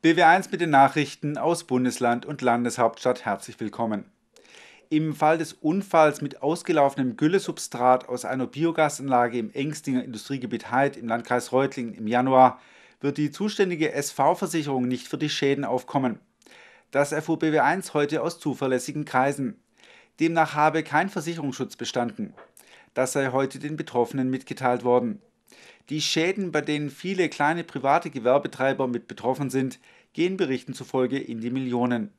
BW1 mit den Nachrichten aus Bundesland und Landeshauptstadt. Herzlich willkommen. Im Fall des Unfalls mit ausgelaufenem Güllesubstrat aus einer Biogasanlage im Engstinger Industriegebiet Haid im Landkreis Reutlingen im Januar wird die zuständige SV-Versicherung nicht für die Schäden aufkommen. Das erfuhr BW1 heute aus zuverlässigen Kreisen. Demnach habe kein Versicherungsschutz bestanden. Das sei heute den Betroffenen mitgeteilt worden. Die Schäden, bei denen viele kleine private Gewerbetreiber mit betroffen sind, gehen Berichten zufolge in die Millionen.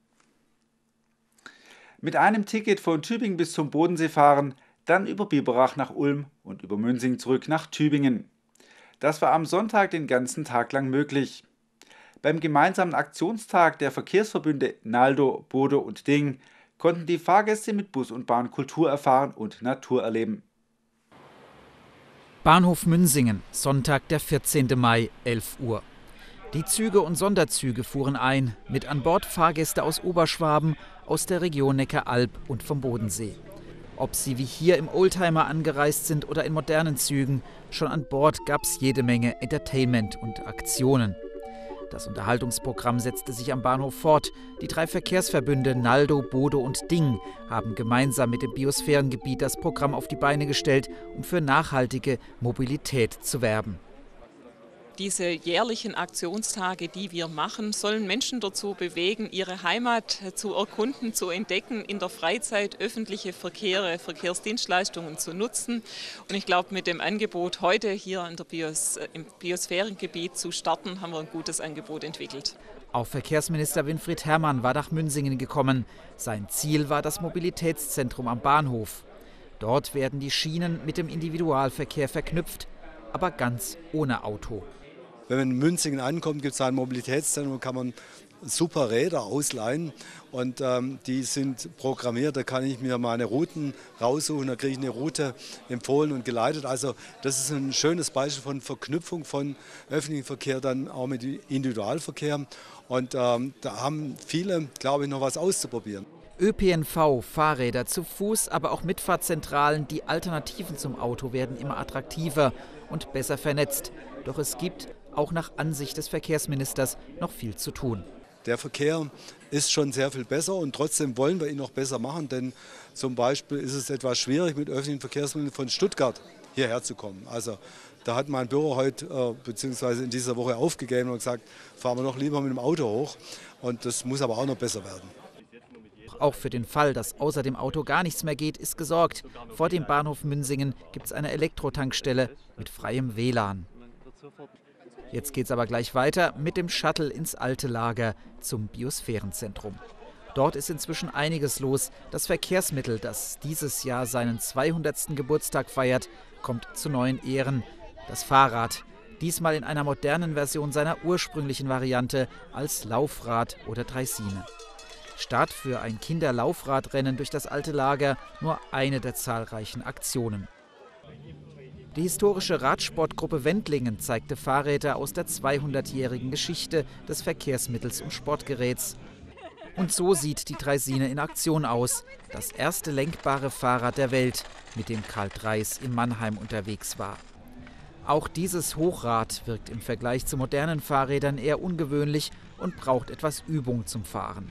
Mit einem Ticket von Tübingen bis zum Bodensee fahren, dann über Biberach nach Ulm und über Münsing zurück nach Tübingen. Das war am Sonntag den ganzen Tag lang möglich. Beim gemeinsamen Aktionstag der Verkehrsverbünde Naldo, Bodo und Ding konnten die Fahrgäste mit Bus und Bahn Kultur erfahren und Natur erleben. Bahnhof Münsingen, Sonntag, der 14. Mai, 11 Uhr. Die Züge und Sonderzüge fuhren ein, mit an Bord Fahrgäste aus Oberschwaben, aus der Region Neckaralb und vom Bodensee. Ob sie wie hier im Oldtimer angereist sind oder in modernen Zügen, schon an Bord gab es jede Menge Entertainment und Aktionen. Das Unterhaltungsprogramm setzte sich am Bahnhof fort. Die 3 Verkehrsverbünde Naldo, Bodo und Ding haben gemeinsam mit dem Biosphärengebiet das Programm auf die Beine gestellt, um für nachhaltige Mobilität zu werben. Diese jährlichen Aktionstage, die wir machen, sollen Menschen dazu bewegen, ihre Heimat zu erkunden, zu entdecken, in der Freizeit öffentliche Verkehre, Verkehrsdienstleistungen zu nutzen. Und ich glaube, mit dem Angebot heute hier in im Biosphärengebiet zu starten, haben wir ein gutes Angebot entwickelt. Auch Verkehrsminister Winfried Herrmann war nach Münsingen gekommen. Sein Ziel war das Mobilitätszentrum am Bahnhof. Dort werden die Schienen mit dem Individualverkehr verknüpft, aber ganz ohne Auto. Wenn man in Münsingen ankommt, gibt es ein Mobilitätszentrum, kann man super Räder ausleihen und die sind programmiert, da kann ich mir meine Routen raussuchen, da kriege ich eine Route empfohlen und geleitet. Also das ist ein schönes Beispiel von Verknüpfung von öffentlichem Verkehr dann auch mit Individualverkehr und da haben viele, glaube ich, noch was auszuprobieren. ÖPNV, Fahrräder zu Fuß, aber auch Mitfahrzentralen, die Alternativen zum Auto werden immer attraktiver und besser vernetzt. Doch es gibt, auch nach Ansicht des Verkehrsministers, noch viel zu tun. Der Verkehr ist schon sehr viel besser und trotzdem wollen wir ihn noch besser machen, denn zum Beispiel ist es etwas schwierig, mit öffentlichen Verkehrsmitteln von Stuttgart hierher zu kommen. Also da hat mein Büro heute bzw. in dieser Woche aufgegeben und gesagt, fahren wir noch lieber mit dem Auto hoch und das muss aber auch noch besser werden. Auch für den Fall, dass außer dem Auto gar nichts mehr geht, ist gesorgt. Vor dem Bahnhof Münsingen gibt es eine Elektrotankstelle mit freiem WLAN. Jetzt geht es aber gleich weiter mit dem Shuttle ins alte Lager zum Biosphärenzentrum. Dort ist inzwischen einiges los. Das Verkehrsmittel, das dieses Jahr seinen 200. Geburtstag feiert, kommt zu neuen Ehren. Das Fahrrad, diesmal in einer modernen Version seiner ursprünglichen Variante als Laufrad oder Draisine. Start für ein Kinderlaufradrennen durch das alte Lager, nur eine der zahlreichen Aktionen. Die historische Radsportgruppe Wendlingen zeigte Fahrräder aus der 200-jährigen Geschichte des Verkehrsmittels und Sportgeräts. Und so sieht die Draisine in Aktion aus. Das erste lenkbare Fahrrad der Welt, mit dem Karl Dreis in Mannheim unterwegs war. Auch dieses Hochrad wirkt im Vergleich zu modernen Fahrrädern eher ungewöhnlich und braucht etwas Übung zum Fahren.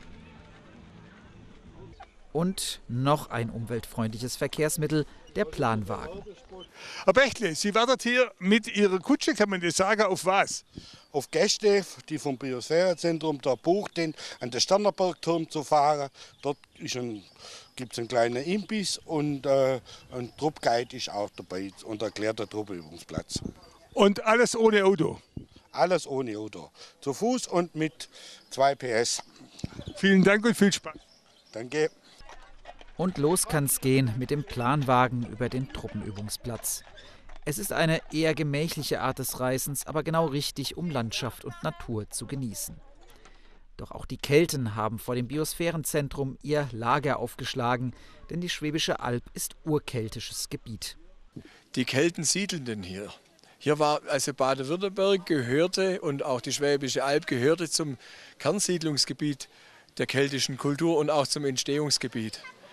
Und noch ein umweltfreundliches Verkehrsmittel, der Planwagen. Herr Bechtle, Sie warten hier mit Ihrer Kutsche, kann man das sagen, auf was? Auf Gäste, die vom Biosphärenzentrum da bucht sind, an den Sternerbergturm zu fahren. Dort gibt es einen kleinen Imbiss und ein Truppguide ist auch dabei und erklärt den Truppübungsplatz. Und alles ohne Auto? Alles ohne Auto. Zu Fuß und mit 2 PS. Vielen Dank und viel Spaß. Danke. Und los kann's gehen mit dem Planwagen über den Truppenübungsplatz. Es ist eine eher gemächliche Art des Reisens, aber genau richtig, um Landschaft und Natur zu genießen. Doch auch die Kelten haben vor dem Biosphärenzentrum ihr Lager aufgeschlagen, denn die Schwäbische Alb ist urkeltisches Gebiet. Die Kelten siedelten hier. Hier war also Baden-Württemberg gehörte und auch die Schwäbische Alb gehörte zum Kernsiedlungsgebiet der keltischen Kultur und auch zum Entstehungsgebiet.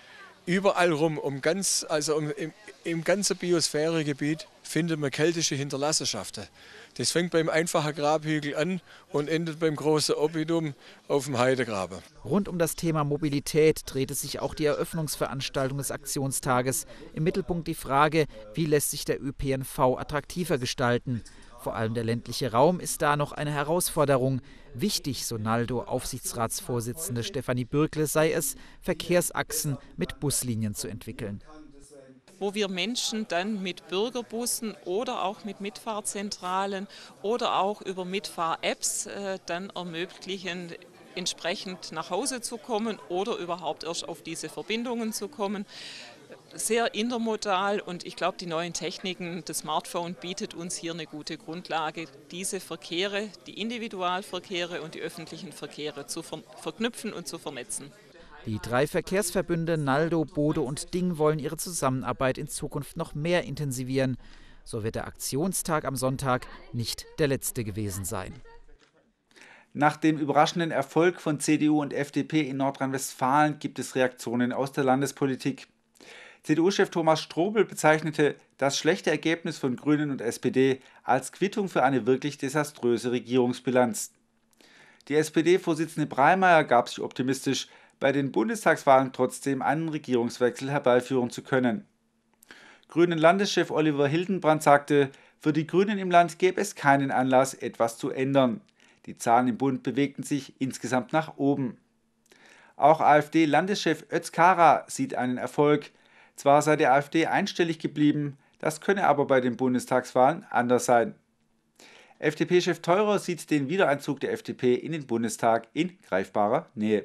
Überall rum, im ganzen Biosphäregebiet finden wir keltische Hinterlassenschaften. Das fängt beim einfachen Grabhügel an und endet beim großen Oppidum auf dem Heidegraben. Rund um das Thema Mobilität drehte sich auch die Eröffnungsveranstaltung des Aktionstages. Im Mittelpunkt die Frage, wie lässt sich der ÖPNV attraktiver gestalten? Vor allem der ländliche Raum ist da noch eine Herausforderung. Wichtig, so Naldo-Aufsichtsratsvorsitzende Stefanie Bürkle, sei es, Verkehrsachsen mit Buslinien zu entwickeln. Wo wir Menschen dann mit Bürgerbussen oder auch mit Mitfahrzentralen oder auch über Mitfahr-Apps dann ermöglichen, entsprechend nach Hause zu kommen oder überhaupt erst auf diese Verbindungen zu kommen. Sehr intermodal und ich glaube, die neuen Techniken, das Smartphone bietet uns hier eine gute Grundlage, diese Verkehre, die Individualverkehre und die öffentlichen Verkehre zu verknüpfen und zu vernetzen. Die 3 Verkehrsverbünde Naldo, Bode und Ding wollen ihre Zusammenarbeit in Zukunft noch mehr intensivieren. So wird der Aktionstag am Sonntag nicht der letzte gewesen sein. Nach dem überraschenden Erfolg von CDU und FDP in Nordrhein-Westfalen gibt es Reaktionen aus der Landespolitik. CDU-Chef Thomas Strobel bezeichnete das schlechte Ergebnis von Grünen und SPD als Quittung für eine wirklich desaströse Regierungsbilanz. Die SPD-Vorsitzende Breimeyer gab sich optimistisch, bei den Bundestagswahlen trotzdem einen Regierungswechsel herbeiführen zu können. Grünen-Landeschef Oliver Hildenbrand sagte, für die Grünen im Land gäbe es keinen Anlass, etwas zu ändern. Die Zahlen im Bund bewegten sich insgesamt nach oben. Auch AfD-Landeschef Özkara sieht einen Erfolg. Zwar sei die AfD einstellig geblieben, das könne aber bei den Bundestagswahlen anders sein. FDP-Chef Theurer sieht den Wiedereinzug der FDP in den Bundestag in greifbarer Nähe.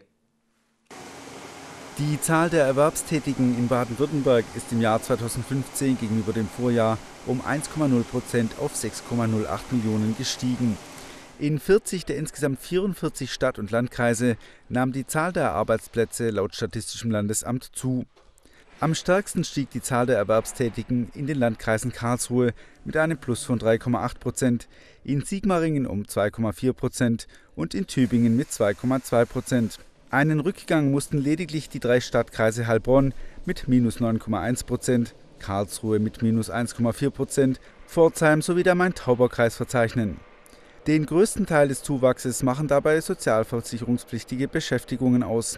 Die Zahl der Erwerbstätigen in Baden-Württemberg ist im Jahr 2015 gegenüber dem Vorjahr um 1,0% auf 6,08 Millionen gestiegen. In 40 der insgesamt 44 Stadt- und Landkreise nahm die Zahl der Arbeitsplätze laut Statistischem Landesamt zu. Am stärksten stieg die Zahl der Erwerbstätigen in den Landkreisen Karlsruhe mit einem Plus von 3,8%, in Sigmaringen um 2,4% und in Tübingen mit 2,2%. Einen Rückgang mussten lediglich die 3 Stadtkreise Heilbronn mit minus 9,1%, Karlsruhe mit minus 1,4%, Pforzheim sowie der Main-Tauber-Kreis verzeichnen. Den größten Teil des Zuwachses machen dabei sozialversicherungspflichtige Beschäftigungen aus.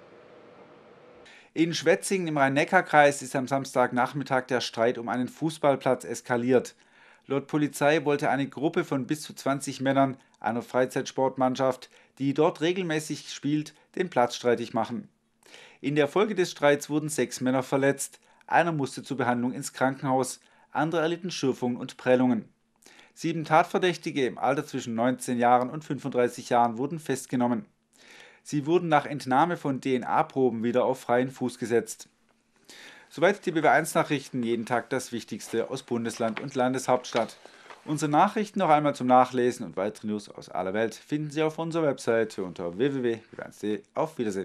In Schwetzingen im Rhein-Neckar-Kreis ist am Samstagnachmittag der Streit um einen Fußballplatz eskaliert. Laut Polizei wollte eine Gruppe von bis zu 20 Männern einer Freizeitsportmannschaft, die dort regelmäßig spielt, den Platz streitig machen. In der Folge des Streits wurden 6 Männer verletzt. Einer musste zur Behandlung ins Krankenhaus, andere erlitten Schürfungen und Prellungen. 7 Tatverdächtige im Alter zwischen 19 Jahren und 35 Jahren wurden festgenommen. Sie wurden nach Entnahme von DNA-Proben wieder auf freien Fuß gesetzt. Soweit die BW1-Nachrichten, jeden Tag das Wichtigste aus Bundesland und Landeshauptstadt. Unsere Nachrichten noch einmal zum Nachlesen und weitere News aus aller Welt finden Sie auf unserer Webseite unter www.bw1.de. Auf Wiedersehen.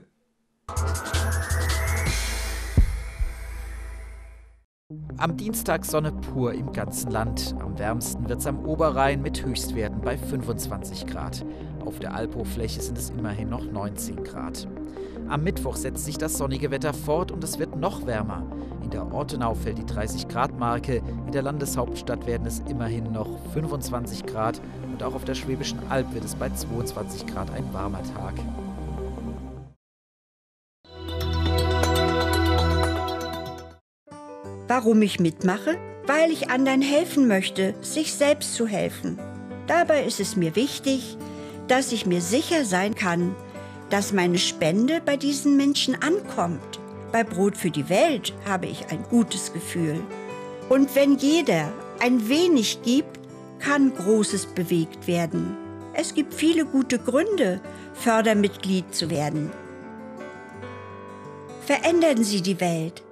Am Dienstag Sonne pur im ganzen Land. Am wärmsten wird es am Oberrhein mit Höchstwerten bei 25 Grad. Auf der Alphochfläche sind es immerhin noch 19 Grad. Am Mittwoch setzt sich das sonnige Wetter fort und es wird noch wärmer. In der Ortenau fällt die 30-Grad-Marke, in der Landeshauptstadt werden es immerhin noch 25 Grad und auch auf der Schwäbischen Alb wird es bei 22 Grad ein warmer Tag. Warum ich mitmache? Weil ich anderen helfen möchte, sich selbst zu helfen. Dabei ist es mir wichtig, dass ich mir sicher sein kann, dass meine Spende bei diesen Menschen ankommt. Bei Brot für die Welt habe ich ein gutes Gefühl. Und wenn jeder ein wenig gibt, kann Großes bewegt werden. Es gibt viele gute Gründe, Fördermitglied zu werden. Verändern Sie die Welt.